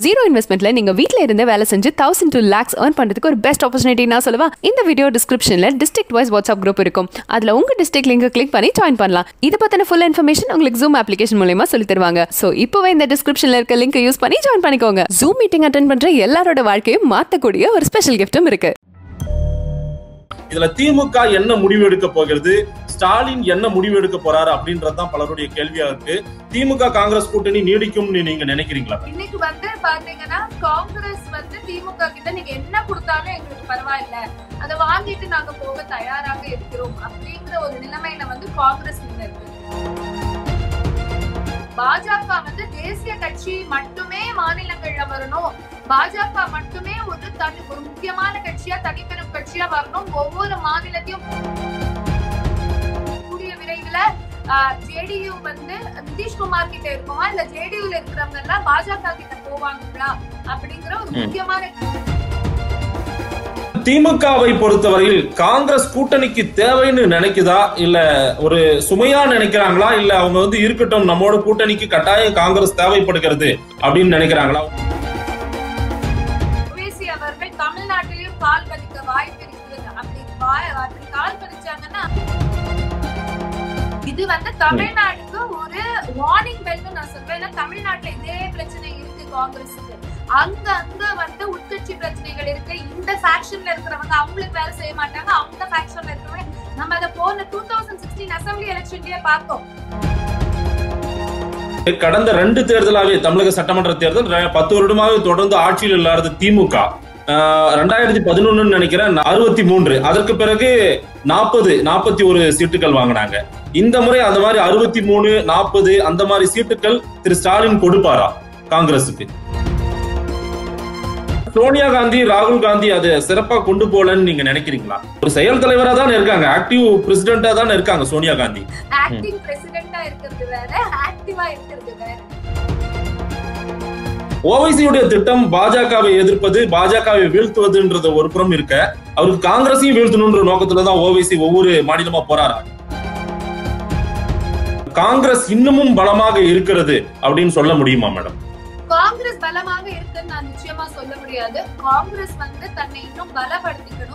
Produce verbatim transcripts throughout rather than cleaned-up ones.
Zero இன்வெஸ்ட்மெண்ட்ல நீங்க வீட்ல இருந்தே வேலை செஞ்சு தௌசண்ட் டூ லேக்ஸ் ஏர்ன் பண்றதுக்கு ஒரு பெஸ்ட் ஆப்பர்ச்சுனிட்டி நான் சொல்லுவா. இந்த வீடியோ டிஸ்கிரிப்ஷன்ல டிஸ்ட்ரிக்ட் வைஸ் வாட்ஸ்அப் குரூப் இருக்கும். அதுல உங்க டிஸ்ட்ரிக்ட் லிங்க் கிளிக் பண்ணி ஜாயின் பண்ணலாம். இத பத்தின ஃபுல் இன்ஃபர்மேஷன் உங்களுக்கு Zoom அப்ளிகேஷன் மூலமா சொல்லி தருவாங்க. சோ இப்போவே இந்த டிஸ்கிரிப்ஷன்ல இருக்க லிங்க் யூஸ் பண்ணி ஜாயின் பண்ணிக்கோங்க. Zoom மீட்டிங் அட்டெண்ட் பண்ற எல்லாரோட வாழ்க்கையும் மாத்தக்கூடிய ஒரு ஸ்பெஷல் கிஃப்ட்டும் இருக்கு. இதுல திமுக என்ன முடிவு எடுக்க போகிறது, ஸ்டாலின் என்ன முடிவு எடுக்க போறாரு அப்படின்றதுதான் பலருடைய கேள்வியா இருக்கு. திமுக காங்கிரஸ் கூட்டணி நீடிக்கும்னு நீங்க நினைக்கிறீங்களா? இன்னைக்கு வந்து பாத்தீங்கன்னா காங்கிரஸ் வந்து திமுக கிட்ட நீங்க என்ன கொடுத்தாலும் எங்களுக்கு பரவாயில்ல, அதை வாங்கிட்டு நாங்க போக தயாராக இருக்கிறோம் அப்படிங்கிற ஒரு நிலைமையில வந்து காங்கிரஸ் இருக்கு. பாஜக வந்து தேசிய கட்சி மட்டுமே மாநிலங்கள்ல வரணும், பாஜக மட்டுமே ஒரு தனி ஒரு முக்கியமான கட்சியா தனிப்பெரும் கட்சியா வரணும், ஒவ்வொரு மாநிலத்தையும் கூடிய விரைவில் ஜேடியு வந்து நிதிஷ்குமார் கிட்ட இருக்குமா இல்ல ஜேடியுல இருக்கிறவங்க எல்லாம் பாஜக கிட்ட போவாங்களா அப்படிங்கிற ஒரு முக்கியமான. திமுகவை பொறுத்தவரையில் காங்கிரஸ் கூட்டணிக்கு தேவைன்னு நினைக்குதா, இல்ல ஒரு சுமையா நினைக்கிறாங்களா, இல்ல அவங்க வந்து இருக்கட்டும் நம்மோட கூட்டணிக்கு கட்டாயம் காங்கிரஸ் தேவைப்படுகிறது அப்படின்னு நினைக்கிறாங்களா? ஓவைசி அவர்கள் தமிழ்நாட்டிலும் கால் பதிக்க வாய்ப்பு இருக்குது. அப்படி அப்படி கால் பதிச்சாங்கன்னா இது வந்து தமிழ்நாட்டுக்கு ஒரு வார்னிங் பெல்னு நான் சொல்றேன். தமிழ்நாட்டுல இதே பிரச்சனை இருக்கு காங்கிரஸுக்கு. அங்க அங்க வந்து உட்கட்சி பிரச்சனைகள் இருக்கு. இந்த ஃபேக்ஷன்ல இருக்கிறவங்க அவங்களுக்கு வேலை செய்ய மாட்டாங்க, அவங்க ஃபேக்ஷன்ல இருக்கிறவங்க. நம்ம அதை போன டூ தௌசண்ட் சிக்ஸ்டீன் அசம்பிளி எலெக்ஷன்லயே பார்த்தோம். கடந்த ரெண்டு தேர்தலாவே தமிழக சட்டமன்ற தேர்தல் பத்து வருடமாக தொடர்ந்து ஆட்சியில் இல்லாத திமுக ரெண்டாயிரத்தி பதினொன்னு நினைக்கிறேன் அறுபத்தி மூன்று அதற்கு பிறகு நாற்பது நாற்பத்தி ஒரு சீட்டுகள் வாங்கினாங்க. இந்த முறை அந்த மாதிரி அறுபத்தி மூணு நாற்பது அந்த மாதிரி சீட்டுகள் திரு ஸ்டாலின் கொடுப்பாரா காங்கிரசுக்கு? சோனியா காந்தி ராகுல் காந்தி அதை சிறப்பா கொண்டு போலன்னு நீங்க நினைக்கிறீங்களா? ஒரு செயல் தலைவரா தான் இருக்காங்க, ஆக்டிவ் பிரசிடென்டா தான் இருக்காங்க சோனியா காந்தி. ஆக்டிவ் பிரசிடென்டா இருக்கிறது வேற, ஆக்டிவா இருக்கிறது வேற. ஓவைசியுடைய திட்டம் பாஜகவை எதிர்ப்பது, பாஜகவை வீழ்த்துவதுன்றது ஒரு புறம் இருக்க, அவருக்கு காங்கிரஸையும் வீழ்த்தணும்ன்ற நோக்கத்துலதான் ஓவைசி ஒவ்வொரு மாநிலமா போறாரா? காங்கிரஸ் இன்னமும் பலமாக இருக்கிறது அப்படின்னு சொல்ல முடியுமா மேடம்? காங்கிரஸ் பலமாக இருக்குன்னு நான் நிச்சயமா சொல்ல முடியாது. காங்கிரஸ் வந்து தன்னை இன்னும் பலப்படுத்திக்கணும்.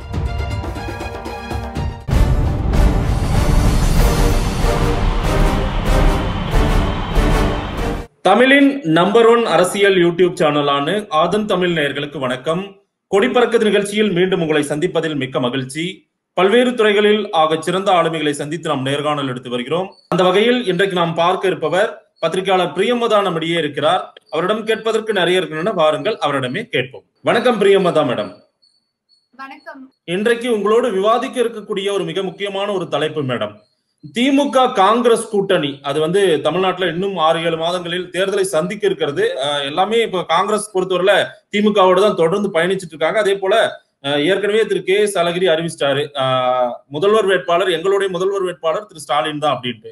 தமிழின் நம்பர் ஒன் அரசியல் யூடியூப் சேனலான ஆதன் தமிழ் நேயர்களுக்கு வணக்கம். கொடிப்பறக்க நிகழ்ச்சியில் மீண்டும் உங்களை சந்திப்பதில் மிக்க மகிழ்ச்சி. பல்வேறு துறைகளில் ஆக சிறந்த ஆளுமைகளை சந்தித்து நாம் நேர்காணல் எடுத்து வருகிறோம். அந்த வகையில் இன்றைக்கு நாம் பார்க்க இருப்பவர் பத்திரிகையாளர் பிரியமதா நம்மிடையே இருக்கிறார். அவரிடம் கேட்பதற்கு நிறைய இருக்குன்னு வாருங்கள் அவரிடமே கேட்போம். வணக்கம் பிரியமதா மேடம். வணக்கம். இன்றைக்கு உங்களோடு விவாதிக்க இருக்கக்கூடிய ஒரு மிக முக்கியமான ஒரு தலைப்பு மேடம். திமுக காங்கிரஸ் கூட்டணி அது வந்து தமிழ்நாட்டுல இன்னும் ஆறு ஏழு மாதங்களில் தேர்தலை சந்திக்க இருக்கிறது. எல்லாமே இப்ப காங்கிரஸ் பொறுத்தவரையில திமுகவோட தான் தொடர்ந்து பயணிச்சுட்டு இருக்காங்க. அதே போல ஏற்கனவே திரு கே எஸ் அழகிரி அறிவிச்சிட்டாரு, முதல்வர் வேட்பாளர் எங்களுடைய முதல்வர் வேட்பாளர் திரு ஸ்டாலின் தான் அப்படின்ட்டு.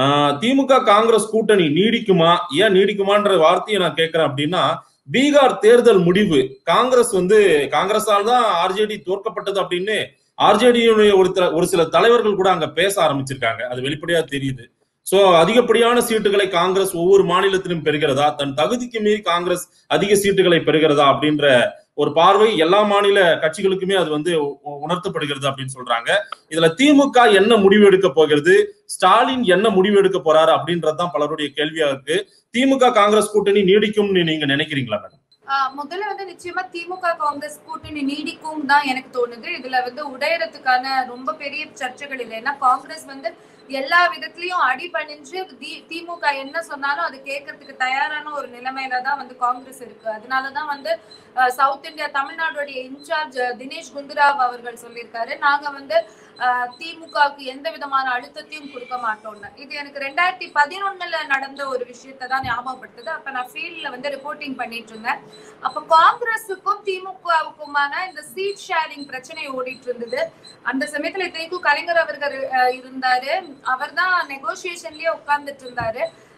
திமுக காங்கிரஸ் கூட்டணி நீடிக்குமா, ஏன் நீடிக்குமான்ற வார்த்தையை நான் கேட்கிறேன் அப்படின்னா, பீகார் தேர்தல் முடிவு காங்கிரஸ் வந்து காங்கிரஸால் தான் ஆர்ஜேடி தோற்கப்பட்டது அப்படின்னு ஆர்ஜேடியுடைய ஒரு ஒரு சில தலைவர்கள் கூட அங்க பேச ஆரம்பிச்சிருக்காங்க. அது வெளிப்படையா தெரியுது. சோ அதிகப்படியான சீட்டுகளை காங்கிரஸ் ஒவ்வொரு மாநிலத்திலும் பெறுகிறதா, தன் தகுதிக்கு மீறி காங்கிரஸ் அதிக சீட்டுகளை பெறுகிறதா அப்படின்ற ஒரு பார்வை எல்லா மாநில கட்சிகளுக்குமே அது வந்து உணர்த்தப்படுகிறது அப்படின்னு சொல்றாங்க. இதுல திமுக என்ன முடிவு எடுக்க போகிறது, ஸ்டாலின் என்ன முடிவு எடுக்க போறாரு அப்படின்றதுதான் பலருடைய கேள்வியா இருக்கு. திமுக காங்கிரஸ் கூட்டணி நீடிக்கும்னு நீங்க நினைக்கிறீங்களா மேடம்? முதல்ல வந்து நிச்சயமா திமுக காங்கிரஸ் கூட்டணி நீடிக்கும் தான் எனக்கு தோணுது. இதுல வந்து உடையறதுக்கான ரொம்ப பெரிய சர்ச்சைகள் இல்லை. ஏன்னா காங்கிரஸ் வந்து எல்லா விதத்திலயும் அடிபணிஞ்சு திமுக என்ன சொன்னாலும் அது கேட்கறதுக்கு தயாரான ஒரு நிலைமையில தான் வந்து காங்கிரஸ் இருக்கு. அதனாலதான் வந்து சவுத் இந்தியா தமிழ்நாடுடைய இன்சார்ஜ் தினேஷ் குண்டுராவ் அவர்கள் சொல்லியிருக்காரு, நாங்க வந்து திமுகவுக்கு எந்த விதமான அழுத்தத்தையும் கொடுக்க மாட்டோம்னு. இது எனக்கு ரெண்டாயிரத்தி பதினொன்னுல நடந்த ஒரு விஷயத்த தான் ஞாபகப்படுத்துது. அப்ப நான் ஃபீல்ட்ல வந்து ரிப்போர்ட்டிங் பண்ணிட்டு இருந்தேன். அப்ப காங்கிரஸுக்கும் திமுகவுக்குமான இந்த சீட் ஷேரிங் பிரச்சனை ஓடிட்டு இருந்தது. அந்த சமயத்துல இத்தனைக்கும் கலைஞர் அவர்கள் இருந்தாரு, அவர் தான் நெகோசியேஷன்லயே உட்கார்ந்துட்டு இருந்தாரு.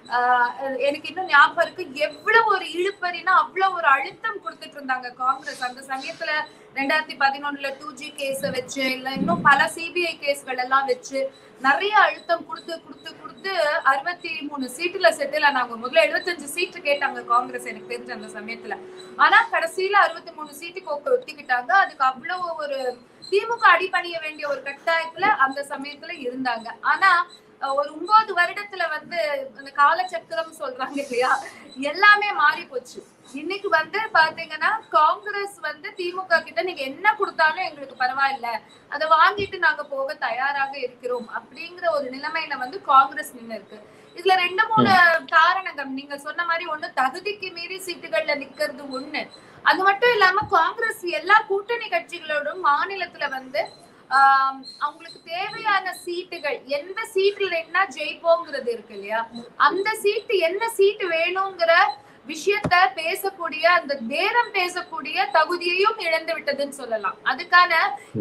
ஆஹ் எனக்கு இன்னும் ஞாபகம் இருக்கு, எவ்வளவு ஒரு இழுப்பறினா அவ்வளவு ஒரு அழுத்தம் கொடுத்துட்டு இருந்தாங்க காங்கிரஸ் அந்த சமயத்துல. ரெண்டாயிரத்தி பதினொன்னுல டூ ஜி கேஸ வச்சு, இல்ல இன்னும் பல சிபிஐ கேஸ்கள் எல்லாம் வச்சு நிறைய அழுத்தம் கொடுத்து கொடுத்து கொடுத்து அறுபத்தி மூணு சீட்டுல செட்டில் ஆனாங்க. முதல்ல எழுபத்தஞ்சு சீட்டு கேட்டாங்க காங்கிரஸ் எனக்கு தெரிஞ்ச அந்த சமயத்துல. ஆனா கடைசியில அறுபத்தி மூணு சீட்டுக்கு ஒத்துக்கிட்டாங்க. அதுக்கு அவ்வளவு ஒரு திமுக அடிபணிய வேண்டிய ஒரு கட்டாயத்துல அந்த சமயத்துல இருந்தாங்க. ஆனா ஒரு ஒன்பது வருடத்துல வந்து அந்த காலச்சக்கரம் சொல்றாங்க இல்லையா, எல்லாமே மாறி போச்சு. இன்னைக்கு வந்து பாத்தீங்கன்னா காங்கிரஸ் வந்து திமுக கிட்ட நீங்க என்ன கொடுத்தாலும் எங்களுக்கு பரவாயில்ல, அதை வாங்கிட்டு நாங்க போக தயாராக இருக்கிறோம் அப்படிங்கிற ஒரு நிலைமையில வந்து காங்கிரஸ் நின்று இருக்கு. இதுல ரெண்டு மூணு காரணங்கள் நீங்க சொன்ன மாதிரி, ஒண்ணு தகுதிக்கு மீறி சீட்டுகள்ல நிக்கிறது ஒண்ணு. அது மட்டும் இல்லாம காங்கிரஸ் எல்லா கூட்டணி கட்சிகளோடும் மாநிலத்துல வந்து ஆஹ் அவங்களுக்கு தேவையான சீட்டுகள், எந்த சீட்டுல என்ன ஜெயிப்போங்கிறது இருக்கு இல்லையா, அந்த சீட்டு என்ன சீட்டு வேணுங்கிற விஷயத்த பேசக்கூடிய அந்த பேரம் பேசக்கூடிய தகுதியையும் இழந்து விட்டதுன்னு சொல்லலாம். அதுக்கான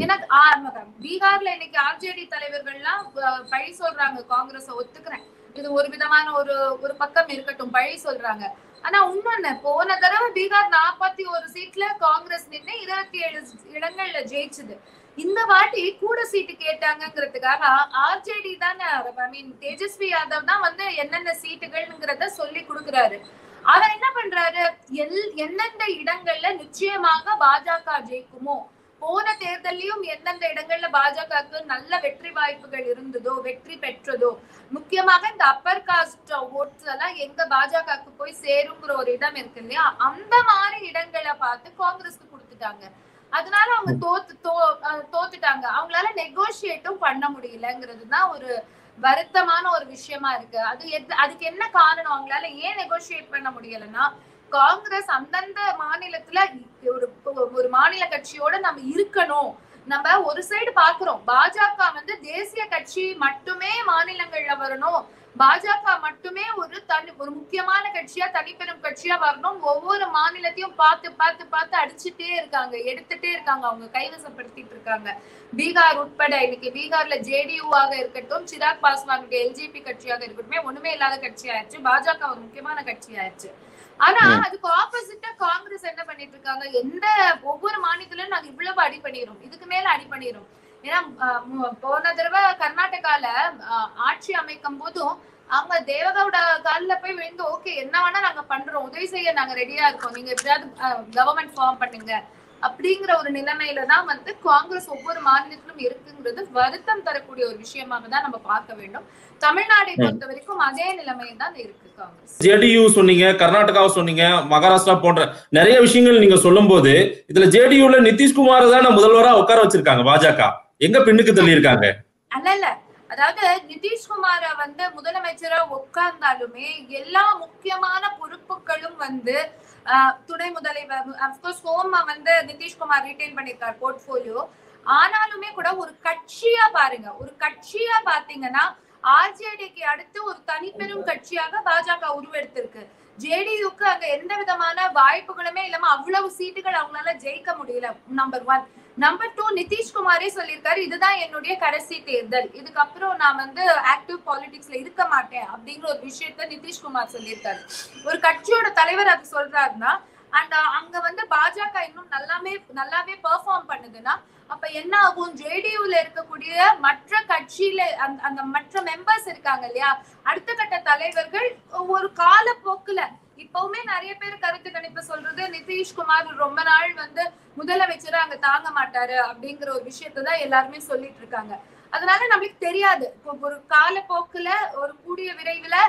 எனக்கு பீகார்ல இன்னைக்கு ஆர்ஜேடி தலைவர்கள்லாம் பழி சொல்றாங்க காங்கிரஸ், ஒத்துக்கிறேன், இது ஒரு விதமான ஒரு ஒரு பக்கம் இருக்கட்டும், பழி சொல்றாங்க. ஆனா இன்னொன்னு, போன தடவை பீகார் நாற்பத்தி ஒரு சீட்ல காங்கிரஸ் நின்று இருபத்தி ஏழு இடங்கள்ல ஜெயிச்சுது. இந்த வாட்டி கூட சீட்டு கேட்டாங்கிறதுக்காக ஆர்ஜேடி தான், ஐ மீன் தேஜஸ்வி யாதவ் தான் வந்து என்னென்ன சீட்டுகள்ங்கிறத சொல்லி கொடுக்குறாரு. அவர் என்ன பண்றாரு, எல் எந்தெந்த இடங்கள்ல நிச்சயமாக பாஜக ஜெயிக்குமோ, போன தேர்தலையும் எந்தெந்த இடங்கள்ல பாஜகவுக்கு நல்ல வெற்றி வாய்ப்புகள் இருந்ததோ, வெற்றி பெற்றதோ, முக்கியமாக இந்த அப்பர் காஸ்ட் ஓட்ஸ் எல்லாம் எங்க பாஜகவுக்கு போய் சேருங்கிற ஒரு இடம் இருக்கு இல்லையா, அந்த மாதிரி இடங்களை பார்த்து காங்கிரஸ்க்கு கொடுத்துட்டாங்க. அதனால அவங்க தோத்து தோ தோத்துட்டாங்க. அவங்களால நெகோசியேட்டும் பண்ண முடியலங்கிறது தான் ஒரு வருத்தமான ஒரு விஷயமா இருக்கு. அது அதுக்கு என்ன காரணம், அவங்களால ஏன் நெகோசியேட் பண்ண முடியலன்னா, காங்கிரஸ் அந்தந்த மாநிலத்துல ஒரு ஒரு மாநில கட்சியோட நம்ம இருக்கணும். நம்ம ஒரு சைடு பாக்குறோம், பாஜக வந்து தேசிய கட்சி மட்டுமே மாநிலங்கள்ல வரணும், பாஜக மட்டுமே ஒரு தனி ஒரு முக்கியமான கட்சியா தனிப்பெரும் கட்சியா வரணும், ஒவ்வொரு மாநிலத்தையும் பார்த்து பார்த்து பார்த்து அடிச்சுட்டே இருக்காங்க, எடுத்துட்டே இருக்காங்க, அவங்க கைவசப்படுத்திட்டு இருக்காங்க. பீகார் உட்பட இன்னைக்கு பீகார்ல ஜேடியூவாக இருக்கட்டும், சிராக் பாஸ்வான் எல்ஜிபி கட்சியாக இருக்கட்டும், ஒண்ணுமே இல்லாத கட்சி ஆயிடுச்சு, பாஜக ஒரு முக்கியமான கட்சி ஆயிடுச்சு. ஆனா அதுக்கு ஆப்போசிட்டா காங்கிரஸ் என்ன பண்ணிட்டு இருக்காங்க, எந்த ஒவ்வொரு மாநிலத்திலும் நாங்க இவ்வளவு அடி பண்ணிடுறோம், இதுக்கு மேல அடி பண்ணிடுறோம். ஏன்னா போன தடவை கர்நாடகால ஆட்சி அமைக்கும் போதும் அவங்க தேவகவுட காலில போய் விழுந்து, ஓகே என்ன வேணா நாங்க பண்றோம், உதவி செய்ய நாங்க ரெடியா இருக்கோம், நீங்க எப்படியாவது கவர்மெண்ட் ஃபார்ம் பண்ணுங்க அப்படிங்கிற ஒரு நிலைமையில தான் வந்து காங்கிரஸ் ஒவ்வொரு மாநிலத்திலும் இருக்குங்கிறது வருத்தம் தரக்கூடிய ஒரு விஷயமாக தான் நம்ம பார்க்க வேண்டும். தமிழ்நாட்டை பொறுத்த வரைக்கும் அதே நிலைமை தான் இருக்கு காங்கிரஸ். ஜேடியு சொன்னீங்க, கர்நாடகாவை சொன்னீங்க, மகாராஷ்டிரா போன்ற நிறைய விஷயங்கள் நீங்க சொல்லும் போது, இதுல ஜேடியுல நிதிஷ்குமார் தான் முதல்வரா உட்கார வச்சிருக்காங்க. பாஜக எங்க பின்னுக்கு தள்ளி இருக்காங்க? அல்ல இல்ல, அதாவது நிதிஷ்குமார வந்து முதலமைச்சரா உட்கார்ந்தாலுமே எல்லா முக்கியமான பொறுப்புகளும் வந்து துணை முதல்வர் சோமா வந்து நிதிஷ்குமார் ரிட்டைன் பண்ணிருக்காரு போர்ட்போலியோ. ஆனாலுமே கூட ஒரு கட்சியா பாருங்க, ஒரு கட்சியா பாத்தீங்கன்னா ஆர்ஜேடிக்கு அடுத்து ஒரு தனிப்பெரும் கட்சியாக பாஜக உருவெடுத்திருக்கு. ஜேடியுக்கு அங்க எந்த விதமான வாய்ப்புகளுமே இல்லாம அவ்வளவு சீட்டுகள் அவங்களால ஜெயிக்க முடியல. Number one. நம்பர் டூ, நிதிஷ்குமாரே சொல்லியிருக்காரு, இதுதான் என்னுடைய கடைசி தேர்தல், இதுக்கப்புறம் நான் வந்து ஆக்டிவ் பாலிடிக்ஸ்ல இருக்க மாட்டேன் அப்படிங்கிற ஒரு விஷயத்த நிதிஷ்குமார் சொல்லியிருக்காரு. ஒரு கட்சியோட தலைவர் அது சொல்றாருன்னா, அண்ட் அங்க வந்து பாஜக இன்னும் நல்லாவே நல்லாவே பெர்ஃபார்ம் பண்ணுதுன்னா அப்ப என்ன ஆகும், ஜேடியூல இருக்கக்கூடிய மற்ற கட்சியில அந்த அந்த மற்ற மெம்பர்ஸ் இருக்காங்க இல்லையா, அடுத்த கட்ட தலைவர்கள் ஒரு காலப்போக்குல இப்பவுமே நிறைய பேர் கருத்து கணிப்பு சொல்றது நிதிஷ்குமார் ரொம்ப நாள் வந்து முதலமைச்சரா அங்க தாங்க மாட்டாரு அப்படிங்கிற ஒரு விஷயத்தான் எல்லாருமே சொல்லிட்டு இருக்காங்க. அதனால நம்மளுக்கு தெரியாது ஒரு காலப்போக்குல ஒரு கூடிய விரைவில்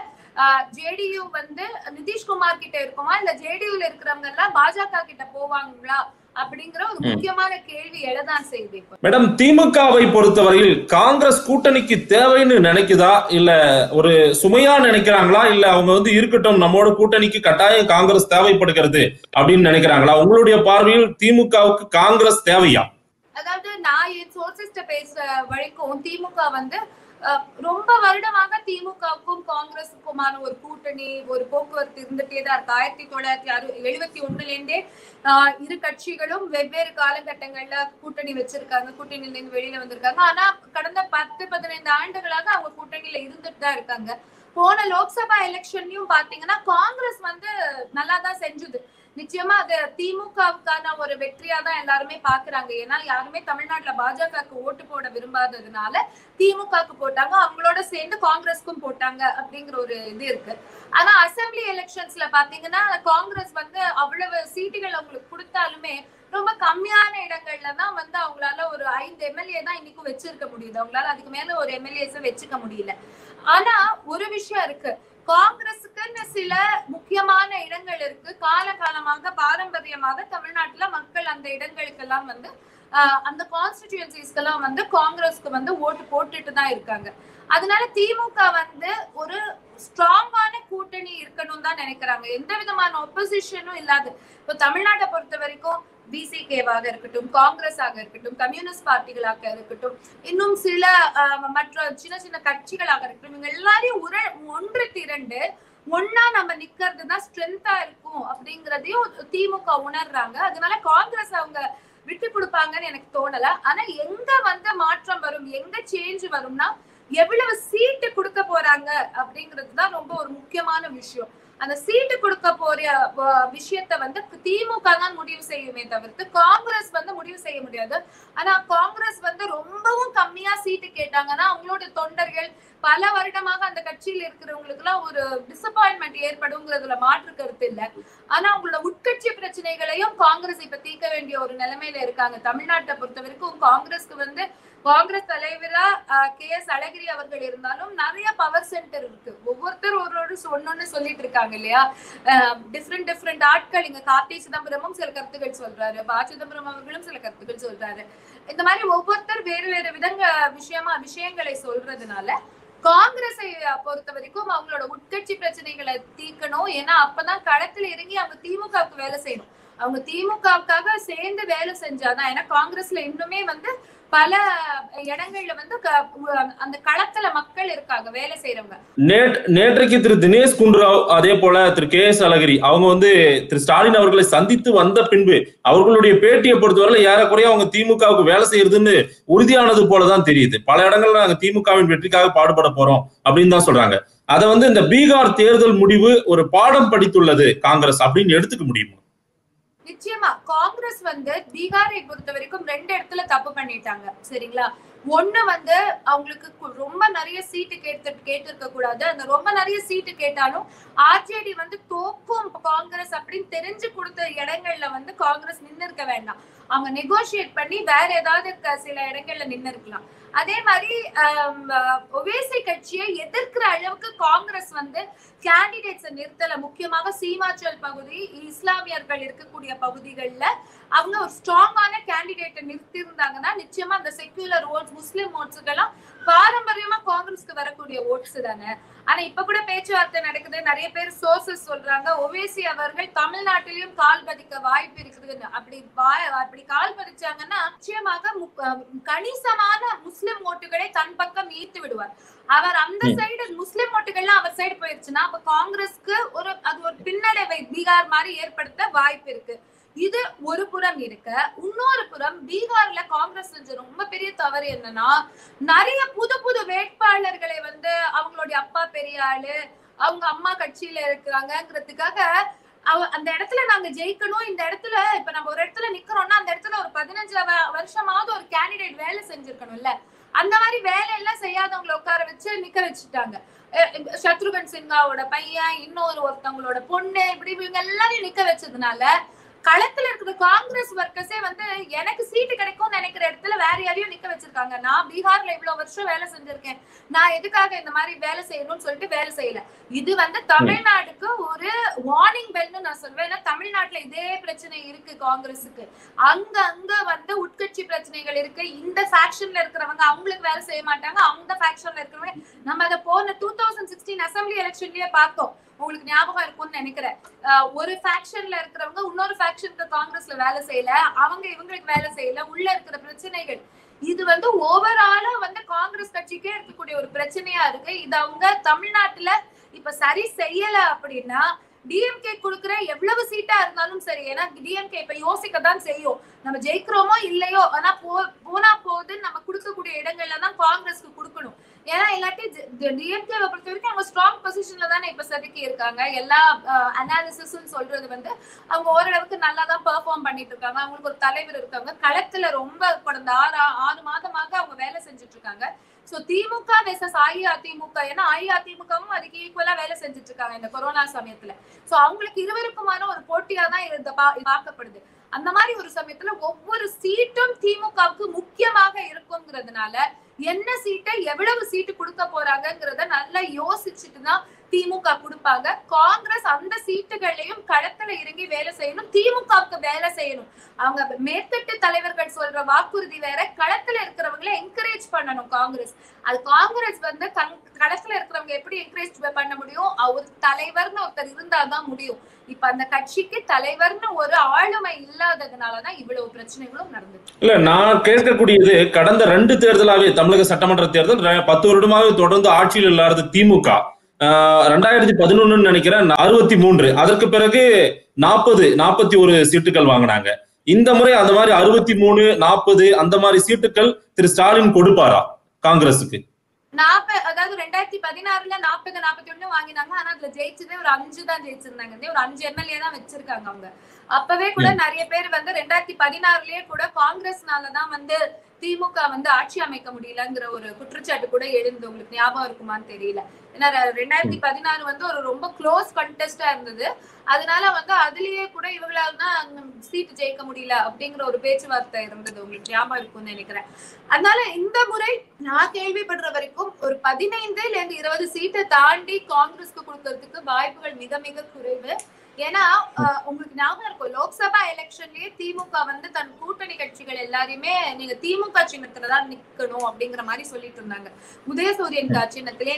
ஜேடியு வந்து நிதிஷ்குமார் கிட்ட இருக்குமா, இல்ல ஜேடியூல இருக்கிறவங்க எல்லாம் பாஜக கிட்ட போவாங்களா அப்படிங்கிற ஒரு முக்கியமான கேள்வி எழதான் செய்யுது. மேடம், திமுகவை பொறுத்தவரையில் காங்கிரஸ் கூட்டணிக்கு தேவைன்னு நினைக்குதா, இல்ல ஒரு சுமையா நினைக்கிறாங்களா, இல்ல அவங்க வந்து இருக்கட்டும் நம்மோட கூட்டணிக்கு கட்டாயம் காங்கிரஸ் தேவைப்படுகிறது அப்படின்னு நினைக்கிறாங்களா? உங்களுடைய பார்வையில் திமுகவுக்கு காங்கிரஸ் தேவையா? அதாவது நான் என் சோர்சஸ்ட பேச வரைக்கும் திமுக வந்து ரொம்ப வருடமாக திமுகவுக்கும் காங்கிரஸுக்குமான ஒரு கூட்டணி ஒரு போக்குவரத்து இருந்துட்டே தான் இருக்கு. ஆயிரத்தி தொள்ளாயிரத்தி அறு எழுபத்தி ஒண்ணுல இருந்தே ஆஹ் இரு கட்சிகளும் வெவ்வேறு காலகட்டங்கள்ல கூட்டணி வச்சிருக்காங்க, கூட்டணியில இருந்து வெளியில வந்திருக்காங்க. ஆனா கடந்த பத்து பதினைந்து ஆண்டுகளாக அவங்க கூட்டணியில இருந்துட்டு தான் இருக்காங்க. போன லோக்சபா எலெக்ஷன்லயும் பாத்தீங்கன்னா காங்கிரஸ் வந்து நல்லா தான் செஞ்சது. நிச்சயமா அது திமுகவுக்கான ஒரு வெற்றியா தான் எல்லாருமே பாக்குறாங்க. ஏன்னா யாருமே தமிழ்நாட்டுல பாஜகவுக்கு ஓட்டு போட விரும்பாததுனால திமுகவுக்கு போட்டாங்க, அவங்களோட சேர்ந்து காங்கிரஸ்க்கும் போட்டாங்க அப்படிங்கிற ஒரு இது இருக்கு. ஆனா அசம்பிளி எலெக்ஷன்ஸ்ல பாத்தீங்கன்னா காங்கிரஸ் வந்து அவ்வளவு சீட்டுகள் அவங்களுக்கு கொடுத்தாலுமே ரொம்ப கம்மியான இடங்கள்ல தான் வந்து அவங்களால ஒரு ஐந்து எம்எல்ஏ தான் இன்னைக்கும் வச்சிருக்க முடியுது. அவங்களால அதுக்கு மேல ஒரு எம்எல்ஏஸ வச்சுக்க முடியல. ஆனா ஒரு விஷயம் இருக்கு, காங்கிரஸுக்குன்னு சில முக்கியமான இடங்கள் இருக்கு. காலகாலமாக பாரம்பரியமாக தமிழ்நாட்டுல மக்கள் அந்த இடங்களுக்கெல்லாம் வந்து ஆஹ் அந்த கான்ஸ்டிடியூன்சிஸ்க்கெல்லாம் வந்து காங்கிரஸ்க்கு வந்து ஓட்டு போட்டுட்டு தான் இருக்காங்க. அதனால திமுக வந்து ஒரு ஸ்ட்ராங்கான கூட்டணி இருக்கணும் தான் நினைக்கிறாங்க, எந்த விதமான ஒப்போசிஷனும் இல்லாது. இப்போ தமிழ்நாட்டை பொறுத்த வரைக்கும் பிசிகேவாக இருக்கட்டும், காங்கிரஸ் ஆக இருக்கட்டும், கம்யூனிஸ்ட் பார்ட்டிகளாக இருக்கட்டும், இன்னும் சில மற்ற சின்ன சின்ன கட்சிகளாக இருக்கட்டும், இவங்க எல்லாரையும் உர ஒன்று திரண்டு ஒன்னா நம்ம நிக்கிறது தான் ஸ்ட்ரென்த்தா இருக்கும் அப்படிங்கறதையும் திமுக உணர்றாங்க. அதனால காங்கிரஸ் அவங்க விட்டு கொடுப்பாங்கன்னு எனக்கு தோணல. ஆனா எங்க வந்து மாற்றம் வரும், எங்க சேஞ்ச் வரும்னா எவ்வளவு சீட்டு கொடுக்க போறாங்க அப்படிங்கிறது தான் ரொம்ப ஒரு முக்கியமான விஷயம். அந்த சீட்டு கொடுக்க போற விஷயத்த வந்து திமுக தான் முடிவு செய்யுமே தவிர்த்து காங்கிரஸ் வந்து முடிவு செய்ய முடியாது. ஆனா காங்கிரஸ் வந்து ரொம்பவும் கம்மியா சீட்டு கேட்டாங்கன்னா அவங்களோட தொண்டர்கள் பல வருடமாக அந்த கட்சியில் இருக்கிறவங்களுக்கு எல்லாம் ஒரு டிசப்பாயின்மெண்ட் ஏற்படுங்கிறதுல மாற்று கருத்து இல்லை. ஆனா அவங்களோட உட்கட்சி பிரச்சனைகளையும் காங்கிரஸ் இப்ப தீர்க்க வேண்டிய ஒரு நிலைமையில இருக்காங்க. தமிழ்நாட்டை பொறுத்த வரைக்கும் காங்கிரஸ்க்கு வந்து காங்கிரஸ் தலைவரா கே எஸ் அழகிரி அவர்கள் இருந்தாலும் நிறைய பவர் சென்டர் இருக்கு. ஒவ்வொருத்தர் ஒரு ஒரு ஒன்னொன்னு சொல்லிட்டு இருக்காங்க இல்லையா, டிஃப்ரெண்ட் டிஃப்ரெண்ட் ஆட்கள். இங்க கார்த்தி சிதம்பரமும் சில கருத்துக்கள் சொல்றாரு, ப சிதம்பரம் அவர்களும் சில கருத்துக்கள் சொல்றாரு. இந்த மாதிரி ஒவ்வொருத்தர் வேறு வேறு விதங்க விஷயமா விஷயங்களை சொல்றதுனால காங்கிரஸை பொறுத்த வரைக்கும் அவங்களோட உட்கட்சி பிரச்சனைகளை தீர்க்கணும். ஏன்னா அப்பதான் களத்துல இறங்கி அவங்க திமுகவுக்கு வேலை செய்யணும். அவங்க திமுகவுக்காக சேர்ந்து வேலை செஞ்சாதான், ஏன்னா காங்கிரஸ்ல இன்னுமே வந்து பல இடங்கள்ல வந்து அந்த களத்துல மக்கள் இருக்காங்க, வேலை செய்யறவங்க. நேற்றைக்கு திரு தினேஷ் குண்டுராவ் அதே போல திரு கே எஸ் அழகிரி அவங்க வந்து திரு ஸ்டாலின் அவர்களை சந்தித்து வந்த பின்பு அவர்களுடைய பேட்டியை பொறுத்தவரை ஏறக்குறைய அவங்க திமுகவுக்கு வேலை செய்யறதுன்னு உறுதியானது போலதான் தெரியுது. பல இடங்கள்ல நாங்க திமுகவின் வெற்றிக்காக பாடுபட போறோம் அப்படின்னு தான் சொல்றாங்க. அதை வந்து இந்த பீகார் தேர்தல் முடிவு ஒரு பாடம் படித்துள்ளது காங்கிரஸ் அப்படின்னு எடுத்துக்க முடியுமா? நிச்சயமா காங்கிரஸ் வந்து பீகாரை பொறுத்த வரைக்கும் ரெண்டு இடத்துல தப்பு பண்ணிட்டாங்க, சரிங்களா. ஒண்ணு வந்து அவங்களுக்கு ரொம்ப நிறைய சீட்டு கேட்டு கேட்டு இருக்க கூடாது. அந்த ரொம்ப நிறைய சீட்டு கேட்டாலும் ஆர்ஜேடி வந்து தோக்கும் காங்கிரஸ் அப்படின்னு தெரிஞ்சு கொடுத்த இடங்கள்ல வந்து காங்கிரஸ் நின்று இருக்க வேண்டாம். அவங்க நெகோசியேட் பண்ணி வேற ஏதாவது சில இடங்கள்ல நின்று இருக்கலாம். அதே மாதிரி ஒவேசி கட்சியை எதிர்க்கிற அளவுக்கு காங்கிரஸ் வந்து கேண்டிடேட்ஸை நிறுத்தல. முக்கியமாக சீமாச்சல் பகுதி, இஸ்லாமியர்கள் இருக்கக்கூடிய பகுதிகள்ல அவங்க ஒரு ஸ்ட்ராங்கான கேண்டிடேட்டை நிறுத்தி இருந்தாங்கன்னா நிச்சயமா அந்த செக்யூலர் ஓட்ஸ், முஸ்லிம் ஓட்ஸுக்கு எல்லாம் பாரம்பரியமா காங்கிரஸ்க்கு வரக்கூடிய ஓட்ஸ் தானே. ஆனா இப்ப கூட பேச்சுவார்த்தை நடக்குது. நிறைய பேர் சோர்சஸ் சொல்றாங்க ஒவேசி அவர்கள் தமிழ்நாட்டிலையும் கால் பதிக்க வாய்ப்பு இருக்குதுன்னு. அப்படி அப்படி கால் பதிச்சாங்கன்னா நிச்சயமாக கணிசமான முஸ்லிம் ஓட்டுகளை தன் பக்கம் ஈர்த்து விடுவார். அவர் அந்த சைடு முஸ்லிம் ஓட்டுகள்லாம் அவர் சைடு போயிருச்சுன்னா அப்ப காங்கிரஸ்க்கு ஒரு அது ஒரு பின்னடைவை பீகார் மாதிரி ஏற்படுத்த வாய்ப்பு இருக்கு. இது ஒரு புறம் இருக்க, இன்னொரு புறம் பீகார்ல காங்கிரஸ் செஞ்ச ரொம்ப பெரிய தவறு என்னன்னா நிறைய புது புது வேட்பாளர்களை வந்து அவங்களுடைய அப்பா பெரிய ஆளு, அவங்க அம்மா கட்சியில இருக்கிறாங்கிறதுக்காக அந்த இடத்துல நாங்க ஜெயிக்கணும், இந்த இடத்துல இப்ப நம்ம ஒரு இடத்துல நிக்கிறோம்னா அந்த இடத்துல ஒரு பதினஞ்சு வருஷமாவது ஒரு கேண்டிடேட் வேலை செஞ்சிருக்கணும்ல. அந்த மாதிரி வேலை எல்லாம் செய்யாதவங்களை உட்கார வச்சு நிக்க வச்சுட்டாங்க. சத்ருகன் சின்ஹாவோட பையன், இன்னொரு ஒருத்தவங்களோட பொண்ணு, இப்படி இவங்க எல்லாரையும் நிக்க வச்சதுனால களத்துல இருக்கிற காங்கிரஸ் ஒர்க்கர்ஸே வந்து எனக்கு சீட்டு கிடைக்கும் நினைக்கிற இடத்துல வேற யாரையும் நிக்க வச்சிருக்காங்க. நான் பீகார்ல இவ்வளவு வருஷம் வேலை செஞ்சிருக்கேன், நான் எதுக்காக இந்த மாதிரி வேலை செய்யணும்னு சொல்லிட்டு வேலை செய்யல. இது வந்து தமிழ்நாடுக்கு ஒரு வார்னிங் பெல்னு நான் சொல்வேன். ஏன்னா தமிழ்நாட்டுல இதே பிரச்சனை இருக்கு காங்கிரஸுக்கு. அங்க அங்க வந்து உட்கட்சி பிரச்சனைகள் இருக்கு. இந்த ஃபேக்ஷன்ல இருக்கிறவங்க அவங்களுக்கு வேலை செய்ய மாட்டாங்க, அந்த ஃபேக்ஷன்ல இருக்கிறவங்க. நம்ம அதை போன டூ தௌசண்ட் சிக்ஸ்டீன் அசம்பிளி எலெக்ஷன்லயே பார்த்தோம், உங்களுக்கு ஞாபகம் இருக்கும்னு நினைக்கிறேன். ஒரு ஃபேக்ஷன்ல இருக்கிறவங்க இன்னொரு ஃபேக்ஷனுக்கு காங்கிரஸ்ல வேலை செய்யல, அவங்க இவங்களுக்கு வேலை செய்யல, உள்ள இருக்கிற பிரச்சனைகள். இது வந்து ஓவராலா வந்து காங்கிரஸ் கட்சிக்கே இருக்கக்கூடிய ஒரு பிரச்சனையா இருக்கு. இது அவங்க தமிழ்நாட்டுல இப்ப சரி செய்யல அப்படின்னா டிஎம்கே கொடுக்குற எவ்வளவு சீட்டா இருந்தாலும் சரி, ஏன்னா டிஎம்கே இப்ப யோசிக்கத்தான் செய்யும், நம்ம ஜெயிக்கிறோமோ இல்லையோ, ஆனா போ போனா போகுதுன்னு நம்ம கொடுக்கக்கூடிய இடங்கள்ல தான் காங்கிரஸ்க்கு கொடுக்கணும். ஏன்னா இல்லாட்டி டிஎம்கேவை பொறுத்த வரைக்கும் அவங்க ஸ்ட்ராங் பொசிஷன்ல தானே இப்ப செதுக்கி இருக்காங்க. எல்லா அனாலிசிஸ் சொல்றது வந்து அவங்க ஓரளவுக்கு நல்லா தான் பெர்ஃபார்ம் பண்ணிட்டு இருக்காங்க. அவங்களுக்கு ஒரு தலைவர் இருக்காங்க, களத்துல ரொம்ப கடந்த ஆறு ஆறு மாதமாக அவங்க வேலை செஞ்சுட்டு இருக்காங்க. சோ திமுக வெர்சஸ் அஇஅதிமுக, ஏன்னா அஇஅதிமுகவும் அதுக்கு ஈக்குவலா வேலை செஞ்சுட்டு இருக்காங்க இந்த கொரோனா சமயத்துல. சோ அவங்களுக்கு இருவருக்குமான ஒரு போட்டியா தான் இருந்த பார்க்கப்படுது. அந்த மாதிரி ஒரு சமயத்துல ஒவ்வொரு சீட்டும் திமுகவுக்கு முக்கியமாக இருக்குங்கிறதுனால என்ன சீட்டை எவ்வளவு சீட்டு கொடுக்க போறாங்கிறத நல்லா யோசிச்சுட்டு தான் திமுக கொடுப்பாங்க. காங்கிரஸ் அந்த சீட்டுகளையும் களத்துல இறங்கி வேலை செய்யணும், திமுகவுக்கு வேலை செய்யணும். அவங்க மேற்கட்டு தலைவர்கள் சொல்ற வாக்குறுதி வேற, களத்துல இருக்கிறவங்களை என்கரேஜ் பண்ணணும் காங்கிரஸ். அது காங்கிரஸ் வந்து களத்துல இருக்கிறவங்க எப்படி என்கரேஜ் பண்ண முடியும்? ஒரு தலைவர்னு ஒருத்தர் இருந்தாதான் முடியும். இப்ப அந்த கட்சிக்கு தலைவர்னு ஒரு ஆளுமை இல்லாததுனாலதான் இவ்வளவு பிரச்சனைகளும் நடந்தது. இல்ல, நான் கேட்கக்கூடியது கடந்த ரெண்டு தேர்தலாவே தமிழக சட்டமன்ற தேர்தல் பத்து வருடமாவே தொடர்ந்து ஆட்சியில் இல்லாத திமுக ரெண்டாயிரத்தி பதினொன்னு நினைக்கிறேன் அறுபத்தி மூன்று, அதற்கு பிறகு நாற்பது நாற்பத்தி ஒரு சீட்டுகள் வாங்கினாங்க. இந்த முறை அந்த மாதிரி அறுபத்தி மூணு நாற்பது அந்த மாதிரி சீட்டுகள் திரு ஸ்டாலின் கொடுப்பாரா காங்கிரசுக்கு? நாற்பது அதாவது ரெண்டாயிரத்தி பதினாறுல நாற்பது நாற்பத்தி ஒண்ணு வாங்கினாங்க. ஆனா அதுல ஜெயிச்சதே ஒரு அஞ்சு தான் ஜெயிச்சிருந்தாங்க. ஒரு அஞ்சு எம்எல்ஏ தான் வச்சிருக்காங்க அவங்க. அப்பவே கூட நிறைய பேர் வந்து ரெண்டாயிரத்தி பதினாறுலயே கூட காங்கிரஸ்னாலதான் வந்து திமுக வந்து ஆட்சி அமைக்க முடியலங்கிற ஒரு குற்றச்சாட்டு கூட எழுந்து, உங்களுக்கு ஞாபகம் இருக்குமான்னு தெரியல. ஏன்னா ரெண்டாயிரத்தி பதினாறு வந்து ஒரு ரொம்ப க்ளோஸ் கண்டெஸ்டா இருந்தது. அதனால வந்து அதுலயே கூட இவங்களால தான் சீட்டு ஜெயிக்க முடியல அப்படிங்கிற ஒரு பேச்சுவார்த்தை இருந்தது, உங்களுக்கு ஞாபகம் இருக்கும்னு நினைக்கிறேன். அதனால இந்த முறை நான் கேள்விப்படுற வரைக்கும் ஒரு பதினைந்துல இருந்து இருபது சீட்டை தாண்டி காங்கிரஸ்க்கு கொடுக்கறதுக்கு வாய்ப்புகள் மிக மிக குறைவு. ஏன்னா உங்களுக்கு ஞாபகம் இருக்கும், லோக்சபா எலெக்ஷன்லயே திமுக வந்து தன் கூட்டணி கட்சிகள் எல்லாரையுமே நீங்க திமுக சின்னத்துலதான் நிக்கணும் அப்படிங்கிற மாதிரி சொல்லிட்டு இருந்தாங்க. உதயசூரியன் சின்னத்திலே.